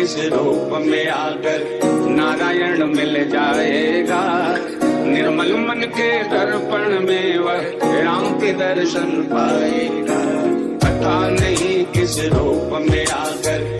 किस रूप में आकर नारायण मिल जाएगा। निर्मल मन के दर्पण में वह राम के दर्शन पाएगा। पता नहीं किस रूप में आकर